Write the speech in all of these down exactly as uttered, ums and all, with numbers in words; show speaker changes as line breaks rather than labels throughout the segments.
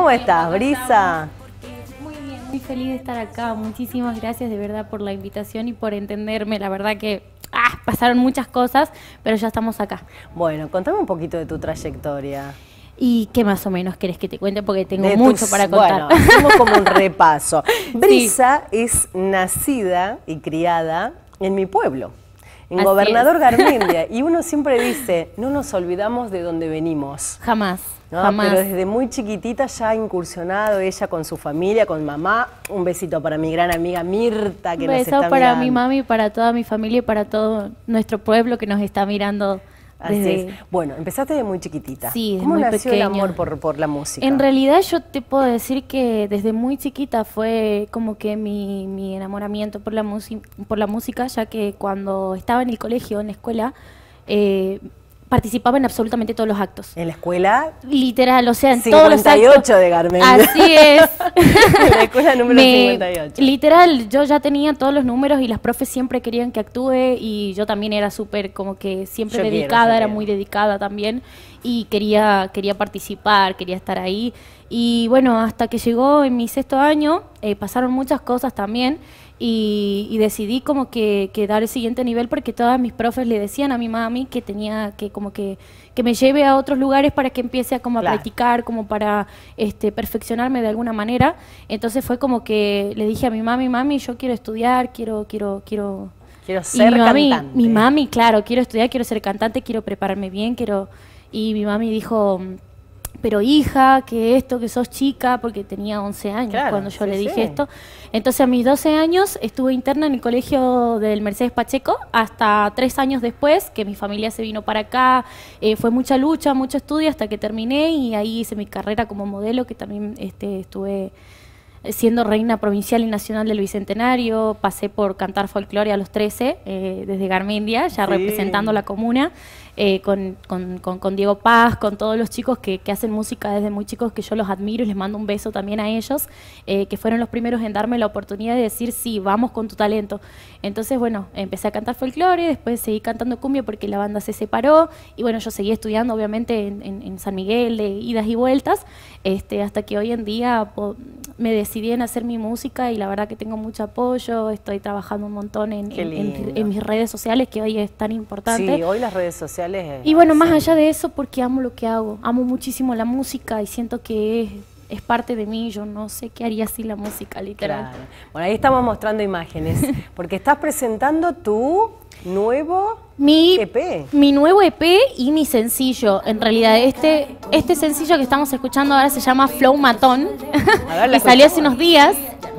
¿Cómo estás, Brisa?
Muy bien, muy feliz de estar acá. Muchísimas gracias de verdad por la invitación y por entenderme. La verdad que ah, pasaron muchas cosas, pero ya estamos acá.
Bueno, contame un poquito de tu trayectoria.
¿Y qué más o menos querés que te cuente? Porque tengo
De
mucho
tus,
para contar.
Bueno, hacemos como un repaso. Brisa sí. es nacida y criada en mi pueblo, en
Así
Gobernador
es.
Garmendia. Y uno siempre dice, no nos olvidamos de dónde venimos.
Jamás,
¿No?
jamás.
Pero desde muy chiquitita ya ha incursionado ella con su familia, con mamá. Un besito para mi gran amiga Mirta que
Un
nos
beso
está
para
mirando.
mi mami, para toda mi familia y para todo nuestro pueblo que nos está mirando.
Así
desde...
es. Bueno, empezaste de muy chiquitita.
Sí, desde
¿Cómo
muy
nació el
pequeña.
amor por, por la música?
En realidad yo te puedo decir que desde muy chiquita fue como que mi, mi enamoramiento por la, por la música, ya que cuando estaba en el colegio, en la escuela, eh, participaba en absolutamente todos los actos.
¿En la escuela?
Literal, o sea, en todos los
cincuenta y ocho
actos.
de Garmendia.
Así es.
En la escuela número
Me,
cincuenta y ocho.
Literal, yo ya tenía todos los números y las profes siempre querían que actúe y yo también era súper como que siempre
Yo
dedicada,
quiero, yo
era
quiero.
muy dedicada también y quería, quería participar, quería estar ahí. Y bueno, hasta que llegó en mi sexto año, eh, pasaron muchas cosas también. Y, y decidí como que, que dar el siguiente nivel porque todas mis profes le decían a mi mami que tenía que como que, que me lleve a otros lugares para que empiece a como a
Claro.
practicar, como para este, perfeccionarme de alguna manera. Entonces fue como que le dije a mi mami, mami, yo quiero estudiar, quiero, quiero, quiero...
Quiero
Y
ser
mi mami,
cantante.
mi mami, claro, quiero estudiar, quiero ser cantante, quiero prepararme bien, quiero... Y mi mami dijo, pero hija, que esto, que sos chica, porque tenía once años
Claro,
cuando yo
sí,
le dije
sí.
esto. Entonces a mis doce años estuve interna en el colegio del Mercedes Pacheco hasta tres años después que mi familia se vino para acá. Eh, fue mucha lucha, mucho estudio hasta que terminé y ahí hice mi carrera como modelo, que también este, estuve siendo reina provincial y nacional del Bicentenario. Pasé por cantar folclore a los trece, eh, desde Garmendia, ya
Sí.
representando la comuna. Eh, con, con, con, con Diego Paz, con todos los chicos que, que hacen música desde muy chicos, que yo los admiro y les mando un beso también a ellos, eh, que fueron los primeros en darme la oportunidad de decir, sí, vamos con tu talento. Entonces, bueno, empecé a cantar folclore, después seguí cantando cumbia porque la banda se separó, y bueno, yo seguí estudiando, obviamente, en, en, en San Miguel, de idas y vueltas, este, hasta que hoy en día po, me decidí en hacer mi música, y la verdad que tengo mucho apoyo, estoy trabajando un montón en, en, en, en mis redes sociales, que hoy es tan importante.
Sí, hoy las redes sociales...
Y bueno, más allá de eso, porque amo lo que hago, amo muchísimo la música y siento que es, es parte de mí, yo no sé qué haría sin la música, literal.
Claro. Bueno, ahí estamos mostrando imágenes, porque estás presentando tu nuevo
Mi,
E P.
mi nuevo E P y mi sencillo, en realidad este, este sencillo que estamos escuchando ahora se llama Flow Matón
A ver, la
y salió hace
escuchamos.
unos días.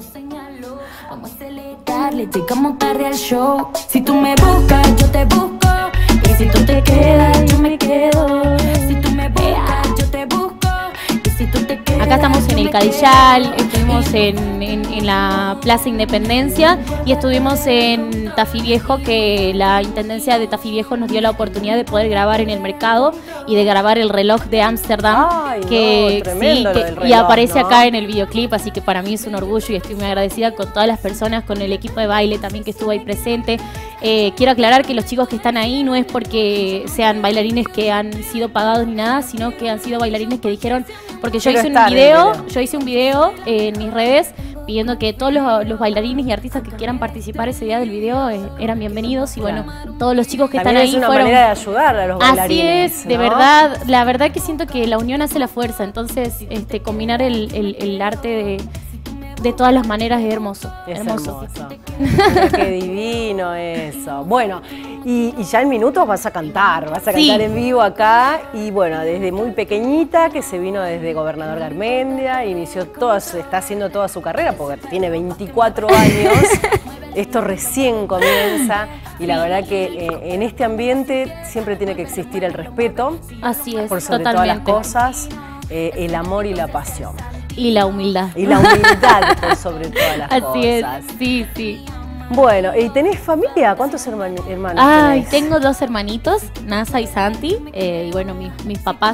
Llegamos tarde al show. Si tú me buscas, yo te busco. Y si tú te quedas, yo me quedo. Si tú me buscas, yo te busco. Y si tú te quedas,
Acá estamos en
yo
el
me
Cadillal,
quedo.
estuvimos en, en, en la Plaza Independencia y estuvimos en Tafí Viejo, que la Intendencia de Tafí Viejo nos dio la oportunidad de poder grabar en el mercado y de grabar el reloj de Ámsterdam,
Ay,
que,
no, tremendo
sí,
lo
que-
del
y
reloj,
aparece
¿no?
acá en el videoclip, así que para mí es un orgullo y estoy muy agradecida con todas las personas, con el equipo de baile también que estuvo ahí presente. Eh, quiero aclarar que los chicos que están ahí no es porque sean bailarines que han sido pagados ni nada, sino que han sido bailarines que dijeron, porque yo
Quiero
hice un
estar en el
video,
video.
yo hice un video eh, en mis redes pidiendo que todos los, los bailarines y artistas que quieran participar ese día del video eh, eran bienvenidos y bueno, todos los chicos que
También
están
es
ahí
una
fueron...
manera de ayudar a los
Así
bailarines.
es, de
¿no?
verdad, la verdad que siento que la unión hace la fuerza, entonces este, combinar el, el- el arte de, de todas las maneras es hermoso,
Es
hermoso.
hermoso. Mira, qué divino eso. Bueno, y, y ya en minutos vas a cantar, vas a
Sí.
cantar en vivo acá. Y bueno, desde muy pequeñita, que se vino desde Gobernador Garmendia, inició toda, su- está haciendo toda su carrera, porque tiene veinticuatro años. Esto recién comienza y la verdad que eh, en este ambiente siempre tiene que existir el respeto,
Así es,
por sobre
totalmente.
todas las cosas, eh, el amor y la pasión.
Y la humildad.
Y la humildad por sobre todas las
Así
cosas.
es, sí, sí.
Bueno, ¿y tenés familia? ¿Cuántos herman- hermanos
Ay,
tenés?
tengo dos hermanitos, Nasa y Santi, eh, y bueno, mis, mis papás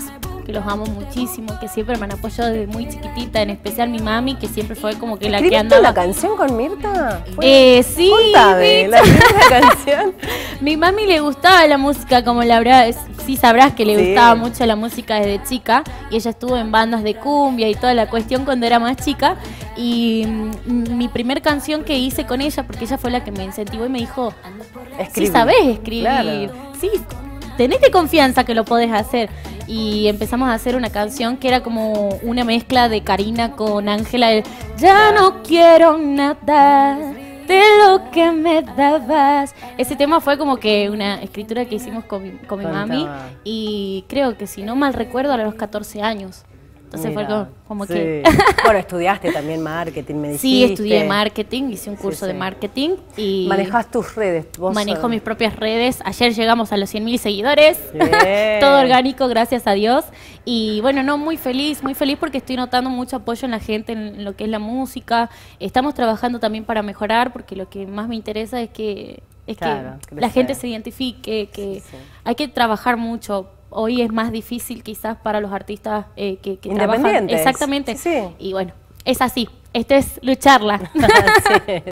que los amo muchísimo, que siempre me han apoyado desde muy chiquitita, en especial mi mami, que siempre fue como que la que
¿Escribiste
andaba.
la canción con Mirta?
Eh, sí,
Contame, la primera canción.
mi mami le gustaba la música, como la habrás, sí sabrás que le
Sí.
gustaba mucho la música desde chica, y ella estuvo en bandas de cumbia y toda la cuestión cuando era más chica, y mm, mi primer canción que hice con ella, porque ella fue la que me incentivó y me dijo,
Escribí.
sí sabés escribir,
Claro.
sí, tenete confianza que lo podés hacer. Y empezamos a hacer una canción que era como una mezcla de Karina con Ángela, de, ya no quiero nada de lo que me dabas. Ese tema fue como que una escritura que hicimos con mi, con mi
Contá.
mami, y creo que si no mal recuerdo a los catorce años. Entonces
Mirá,
fue como, como
sí.
que...
Bueno, estudiaste también marketing, me dijiste.
Sí, estudié marketing, hice un
Sí,
curso
sí.
de marketing y
Manejás tus redes. Vos
manejo
sos-
mis propias redes. Ayer llegamos a los cien mil seguidores,
Bien.
todo orgánico, gracias a Dios. Y bueno, no, muy feliz, muy feliz porque estoy notando mucho apoyo en la gente en lo que es la música. Estamos trabajando también para mejorar, porque lo que más me interesa es que, es
Claro,
que la
crecer.
gente se identifique, que
Sí, sí.
hay que trabajar mucho. Hoy es más difícil quizás para los artistas eh, que, que trabajan.
Independientes.
Exactamente.
Sí, sí.
Y bueno, es así. Esto es lucharla.
Sí.